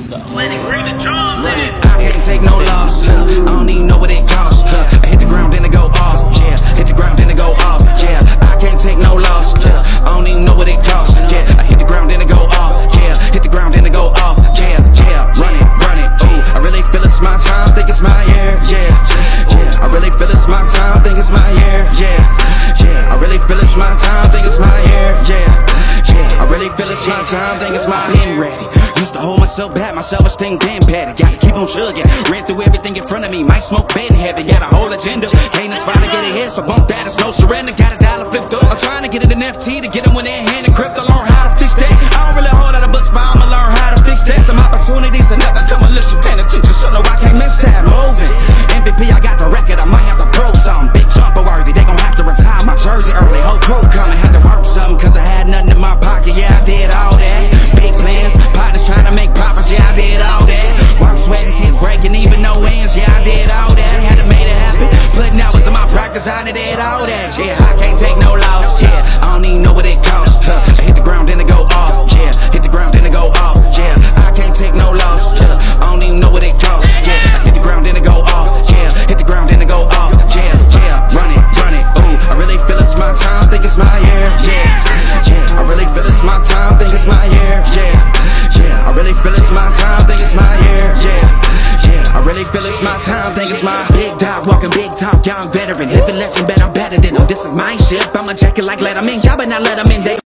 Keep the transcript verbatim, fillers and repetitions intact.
I can't take no loss. I don't even know what it costs. I hit the ground, then it go off. Yeah, hit the ground, then it go off. Yeah, I can't take no loss. I don't even know what it costs. Yeah, I hit the ground, then it go off. Yeah, hit the ground, then it go off. Yeah, yeah, run it, run it. Ooh, I really feel it's my time, think it's my year. Yeah, yeah, I really feel it's my time, think it's my year. Yeah, yeah, I really feel it's my time, think it's my year. Yeah, yeah, I really feel it's my time, think it's my been ready. Used to hold myself back, my self-esteem been better. Gotta keep on chugging, ran through everything in front of me. Might smoke bed in heaven, got a whole agenda. Ain't inspired to get ahead, so bump that, it's no surrender. Got a dollar flipped up, I'm trying to get it in F T to get them when they're hand and crypto. Learn how to fix that. I don't really hold out of books, but I'ma learn how to fix that. Some opportunities are never come unless you paying attention, so no, I can't miss that. Moving, M V P, I got the record, I might have to prove something. Big jumper worthy, they gon' have to retire my jersey early. Whole crew coming, had to work something, cause I had nothing in my pocket. Yeah, I did all that. Big plans, partners trying to make profits. Yeah, I did all that. Work, sweating, tears breaking, even no wins. Yeah, I did all that. Had to make it happen. Putting hours in my practice, I did all that. Yeah, I can't take no loss. Yeah, I don't even know what it costs. Huh. I hit the ground, then it go off. Yeah, hit the ground, then it go off. Yeah, I can't take no loss. Yeah, I don't even know what it costs. Yeah, I hit the ground, then it go off. Yeah, hit the ground, then it go off. Yeah, yeah, run it, run it. Ooh, I really feel it's my time, think it's my year. Yeah, yeah, I really feel it's my time, think it's my year. Yeah, yeah, I really feel it's my time, think it's my year. Yeah, yeah, I really feel it's my time, think it's my big dog, walking big talk, young veteran, living legend, bet I'm better than them. This is my ship, I'ma check it like Letterman, y'all better not let them in. They